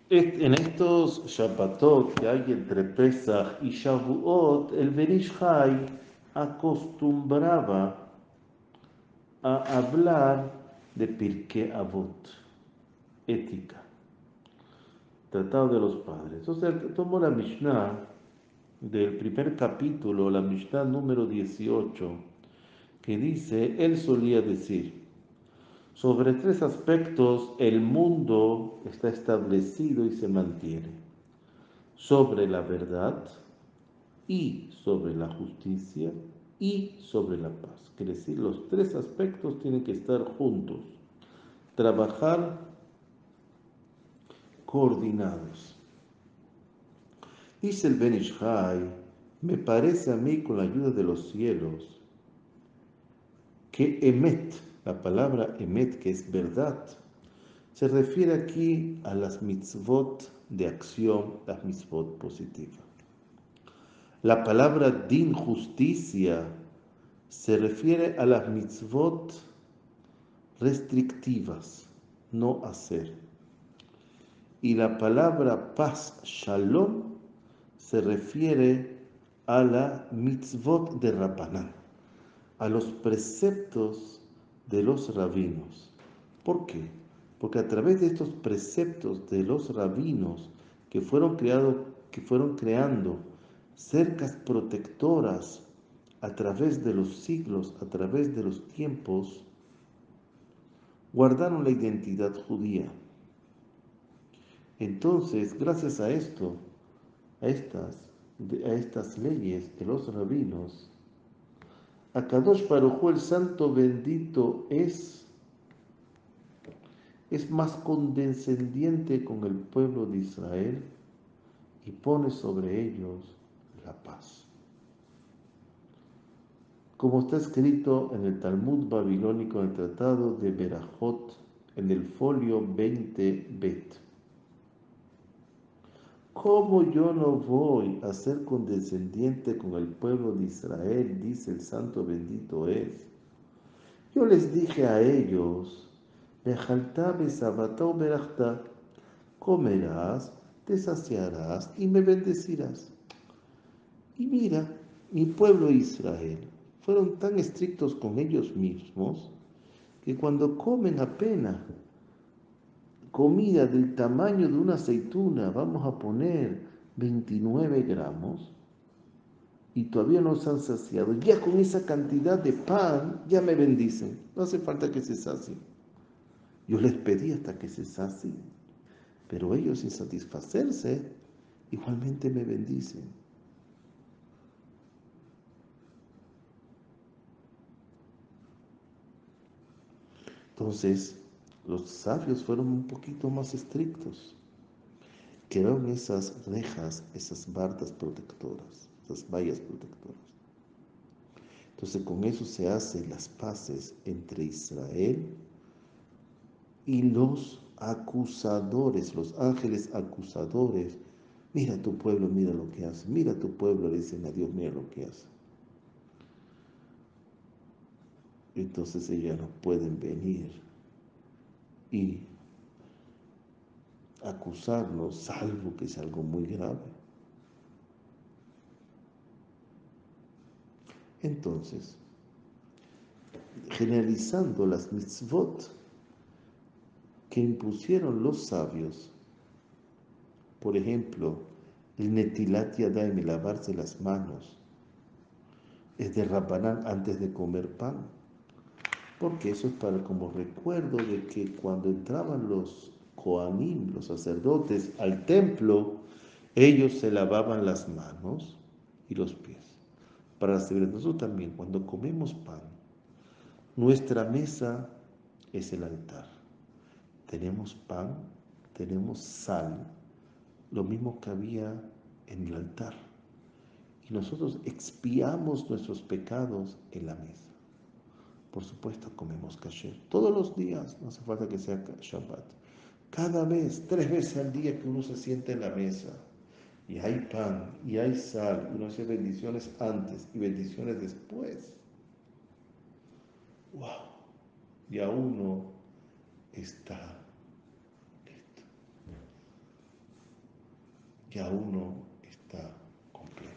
En estos Shabbatot que hay entre Pesach y Shavuot, el Ben Ish Chai acostumbraba a hablar de Pirkei Avot, ética, tratado de los padres. O sea, tomó la Mishnah del primer capítulo, la Mishnah número 18, que dice, él solía decir, sobre tres aspectos el mundo está establecido y se mantiene. Sobre la verdad y sobre la justicia y sobre la paz. Quiere decir, los tres aspectos tienen que estar juntos, trabajar coordinados. Dice el Ben Ish Chai, me parece a mí con la ayuda de los cielos que emet, la palabra emet, que es verdad, se refiere aquí a las mitzvot de acción, las mitzvot positivas. La palabra din, justicia, se refiere a las mitzvot restrictivas, no hacer. Y la palabra paz, shalom, se refiere a la mitzvot de Rabbanán, a los preceptos de los rabinos. ¿Por qué? Porque a través de estos preceptos de los rabinos que fueron creando cercas protectoras a través de los siglos, a través de los tiempos, guardaron la identidad judía. Entonces, gracias a esto, a estas leyes de los rabinos, Akadosh Baruj Hu, el Santo Bendito, es más condescendiente con el pueblo de Israel y pone sobre ellos la paz. Como está escrito en el Talmud babilónico, en el Tratado de Berajot, en el folio 20 Bet. ¿Cómo yo no voy a ser condescendiente con el pueblo de Israel? Dice el Santo Bendito es. Yo les dije a ellos, Bejaltá, besabatá o berajtá, comerás, te saciarás y me bendecirás. Y mira, mi pueblo Israel fueron tan estrictos con ellos mismos que cuando comen apenas comida del tamaño de una aceituna, vamos a poner 29 gramos, y todavía no se han saciado, ya con esa cantidad de pan ya me bendicen. No hace falta que se sacien. Yo les pedí hasta que se sacien, pero ellos sin satisfacerse, igualmente me bendicen. Entonces, los sabios fueron un poquito más estrictos. Crearon esas rejas, esas bardas protectoras, esas vallas protectoras. Entonces, con eso se hacen las paces entre Israel y los acusadores, los ángeles acusadores. Mira tu pueblo, mira lo que hace. Mira tu pueblo, le dicen a Dios, mira lo que hace. Entonces ellos no pueden venir y acusarnos, salvo que sea algo muy grave. Entonces, generalizando las mitzvot que impusieron los sabios, por ejemplo, el netilat yadayim, el lavarse las manos, es de Rabbanán antes de comer pan, porque eso es para como recuerdo de que cuando entraban los Kohanim, los sacerdotes, al templo, ellos se lavaban las manos y los pies. Para la seguridad, nosotros también, cuando comemos pan, nuestra mesa es el altar. Tenemos pan, tenemos sal, lo mismo que había en el altar. Y nosotros expiamos nuestros pecados en la mesa. Por supuesto, comemos kasher todos los días, no hace falta que sea Shabbat. Cada vez, 3 veces al día que uno se siente en la mesa y hay pan y hay sal, uno hace bendiciones antes y bendiciones después. ¡Wow! Ya uno está listo. ya uno está completo.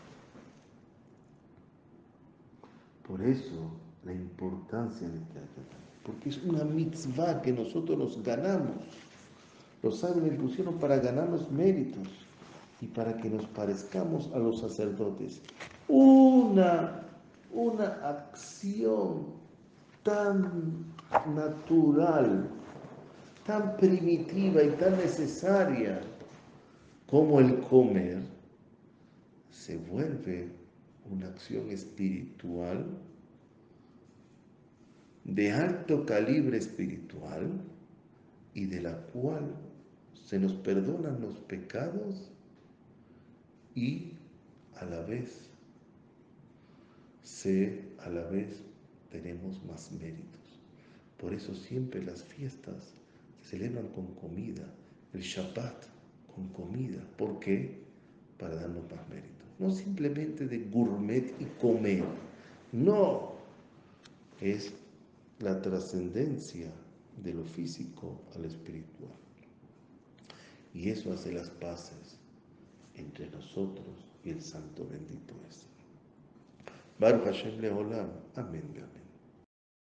Por eso la importancia de este ayuno, porque es una mitzvah que nosotros nos ganamos. Los sabios le pusieron para ganarnos méritos y para que nos parezcamos a los sacerdotes. Una, una acción tan natural, tan primitiva y tan necesaria como el comer, se vuelve una acción espiritual de alto calibre espiritual y de la cual se nos perdonan los pecados y a la vez a la vez tenemos más méritos. Por eso siempre las fiestas se celebran con comida, el Shabbat con comida. ¿Por qué? Para darnos más méritos. No simplemente de gourmet y comer. No, es la trascendencia de lo físico al espiritual. Y eso hace las paces entre nosotros y el Santo bendito es. Baruch Hashem Leolam. Amén. Amén.